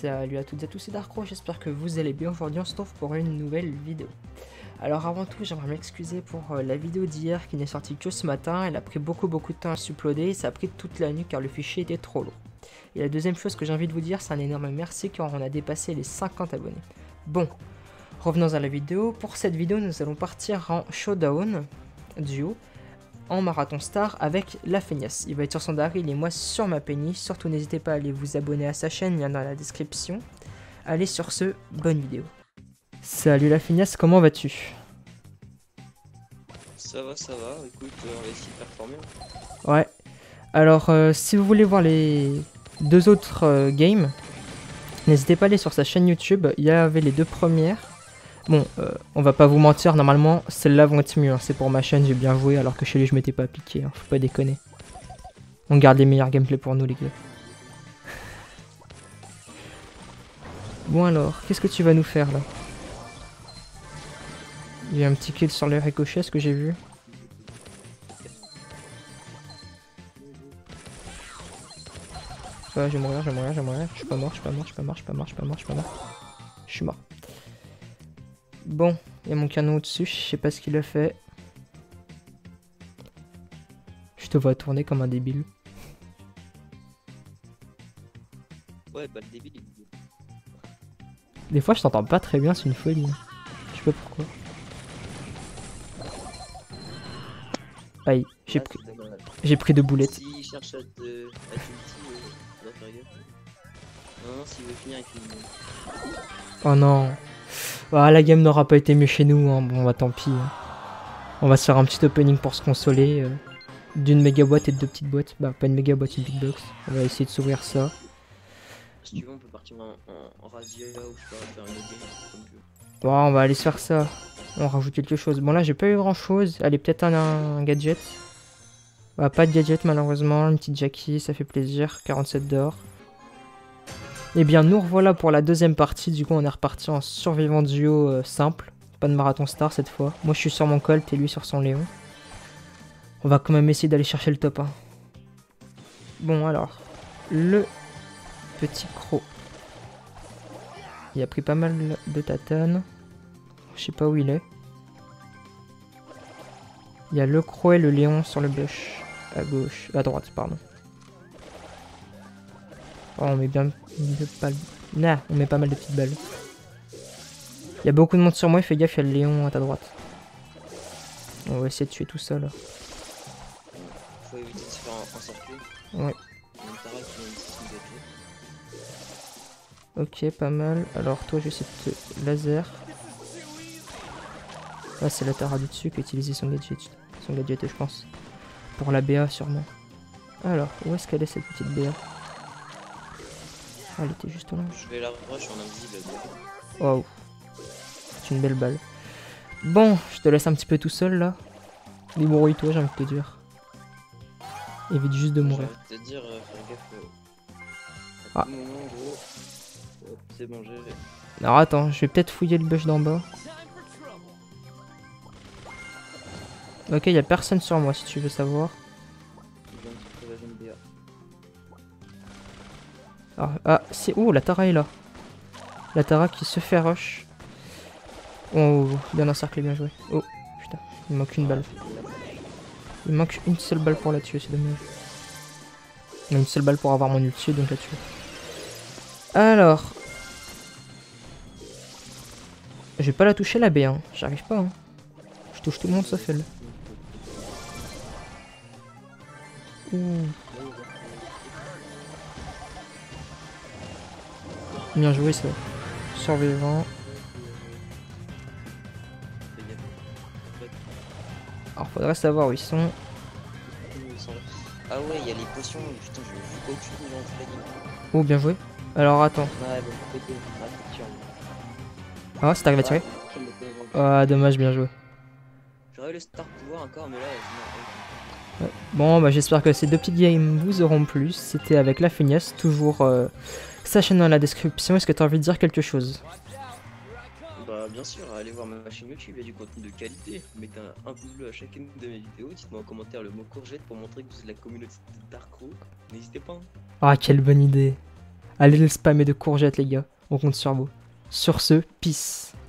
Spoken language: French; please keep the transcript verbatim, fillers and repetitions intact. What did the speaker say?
Salut à toutes et à tous, c'est Darkro, j'espère que vous allez bien. Aujourd'hui on se retrouve pour une nouvelle vidéo. Alors avant tout, j'aimerais m'excuser pour euh, la vidéo d'hier qui n'est sortie que ce matin. Elle a pris beaucoup beaucoup de temps à s'uploader et ça a pris toute la nuit car le fichier était trop lourd. Et la deuxième chose que j'ai envie de vous dire, c'est un énorme merci car on a dépassé les cinquante abonnés. Bon, revenons à la vidéo. Pour cette vidéo, nous allons partir en showdown duo en marathon star avec la feignasse. Il va être sur son Daryl et moi sur ma Penny. Surtout n'hésitez pas à aller vous abonner à sa chaîne, il y en a dans la description. Allez sur ce, bonne vidéo. Salut la feignasse, comment vas-tu? Ça va, ça va, écoute, euh, on va essayer de performer. Ouais. Alors euh, si vous voulez voir les deux autres euh, games, n'hésitez pas à aller sur sa chaîne YouTube, il y avait les deux premières. Bon, euh, on va pas vous mentir, normalement, celles-là vont être mieux. Hein. C'est pour ma chaîne, j'ai bien joué, alors que chez lui, je m'étais pas appliqué. Hein. Faut pas déconner. On garde les meilleurs gameplays pour nous, les gars. Bon alors, qu'est-ce que tu vas nous faire, là? Il y a un petit kill sur le ricochet, ce que j'ai vu. Ouais, je vais mourir, je vais mourir, je vais mourir. Je suis pas mort, je suis pas mort, je suis pas mort, je suis pas mort, je suis pas mort, je suis pas mort. Je suis mort. Bon, il y a mon canon au-dessus, je sais pas ce qu'il a fait. Je te vois tourner comme un débile. Ouais, bah le débile il est... Des fois je t'entends pas très bien, c'est une folie. Je sais pas pourquoi. Aïe, j'ai ah, pris... j'ai pris deux boulettes. S'il cherche à te... à t'ulti, euh, faire gaffe. Non, non, s'il veut finir avec une... Oh non. Ah, la game n'aura pas été mieux chez nous, hein. Bon bah tant pis. Hein. On va se faire un petit opening pour se consoler. Euh, D'une méga boîte et de deux petites boîtes. Bah pas une méga boîte, une big box. On va essayer de s'ouvrir ça. Si tu veux on peut partir en, en, en razzia ou je sais pas, faire une autre game, comme tu veux. Bon, on va aller se faire ça. On rajoute quelque chose. Bon là j'ai pas eu grand chose. Allez, peut-être un, un gadget. Bah pas de gadget malheureusement. Une petite Jackie, ça fait plaisir. quarante-sept d'or. Et eh bien nous revoilà pour la deuxième partie. Du coup on est reparti en survivant duo euh, simple. Pas de marathon star cette fois. Moi je suis sur mon Colt et lui sur son Léon. On va quand même essayer d'aller chercher le top un. Bon alors. Le petit croc. Il a pris pas mal de tatanes. Je sais pas où il est. Il y a le croc et le Léon sur le bush. À gauche. À droite pardon. Oh, on met bien de balles. Nah, on met pas mal de petites balles. Il y a beaucoup de monde sur moi, fais gaffe, il y a le Léon à ta droite. On va essayer de tuer tout ça là. Faut éviter de se faire encercler. Ouais. Ok, pas mal. Alors toi, je vais essayer de te laser. Ah, c'est la Tara du dessus qui a utilisé son gadget. Son gadget, je pense. Pour la B A sûrement. Alors, où est-ce qu'elle est cette petite B A? Ah, elle était juste là. Je vais la rush en invisible. Waouh. C'est une belle balle. Bon, je te laisse un petit peu tout seul là. Débrouille-toi, j'ai envie de te dire. Évite juste de mourir. Je vais te dire, euh, faire gaffe. Euh, à ah. tout moment, gros. Oh, c'est bon, j'ai. Alors attends, je vais peut-être fouiller le bush d'en bas. Ok, il y a personne sur moi si tu veux savoir. Alors, ah, c'est... Oh, la Tara est là. La Tara qui se fait rush. Oh, bien encerclé, bien joué. Oh, putain, il manque une balle. Il manque une seule balle pour la tuer, c'est dommage. Il y a une seule balle pour avoir mon ulti, donc la tuer. Alors... Je vais pas la toucher la B, hein. J'arrive pas, hein. Je touche tout le monde sauf elle. Ouh. Bien joué ça. Survivant. Alors faudrait savoir où ils sont. Ah ouais, il y a les potions. Putain, je vu aucune dans toute la game. Oh, bien joué. Alors attends. Ouais, bon, pété. Ah, c'est t'arrives à tirer. Ah, dommage, bien joué. J'aurais le star pouvoir encore, mais là, ouais. Bon, bah j'espère que ces deux petites games vous auront plu. C'était avec la feignasse, toujours euh, sa chaîne dans la description. Est-ce que tu as envie de dire quelque chose? Bah bien sûr, allez voir ma chaîne YouTube, il y a du contenu de qualité. Mettez un, un pouce bleu à chacune de mes vidéos. Dites-moi en commentaire le mot courgette pour montrer que vous êtes la communauté de Darkro. N'hésitez pas. Hein. Ah, quelle bonne idée. Allez le spammer de courgettes les gars, on compte sur vous. Sur ce, peace.